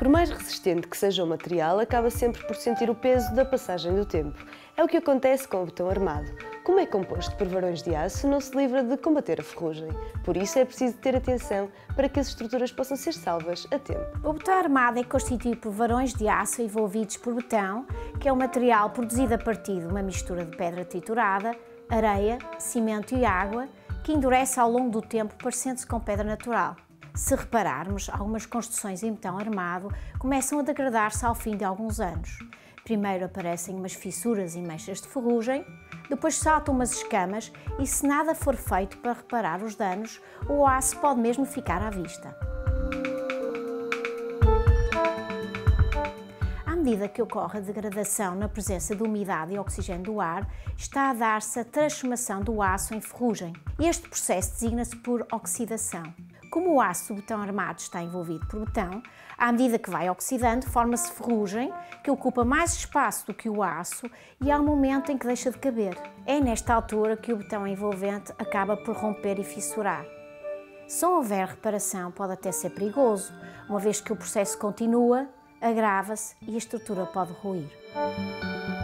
Por mais resistente que seja o material, acaba sempre por sentir o peso da passagem do tempo. É o que acontece com o betão armado. Como é composto por varões de aço, não se livra de combater a ferrugem. Por isso é preciso ter atenção para que as estruturas possam ser salvas a tempo. O betão armado é constituído por varões de aço envolvidos por betão, que é um material produzido a partir de uma mistura de pedra triturada, areia, cimento e água, que endurece ao longo do tempo, parecendo-se com pedra natural. Se repararmos, algumas construções em betão armado começam a degradar-se ao fim de alguns anos. Primeiro aparecem umas fissuras e manchas de ferrugem, depois saltam umas escamas e, se nada for feito para reparar os danos, o aço pode mesmo ficar à vista. À medida que ocorre a degradação na presença de umidade e oxigênio do ar, está a dar-se a transformação do aço em ferrugem. Este processo designa-se por oxidação. Como o aço do betão armado está envolvido por betão, à medida que vai oxidando, forma-se ferrugem, que ocupa mais espaço do que o aço e há um momento em que deixa de caber. É nesta altura que o betão envolvente acaba por romper e fissurar. Se não houver reparação, pode até ser perigoso, uma vez que o processo continua, agrava-se e a estrutura pode ruir.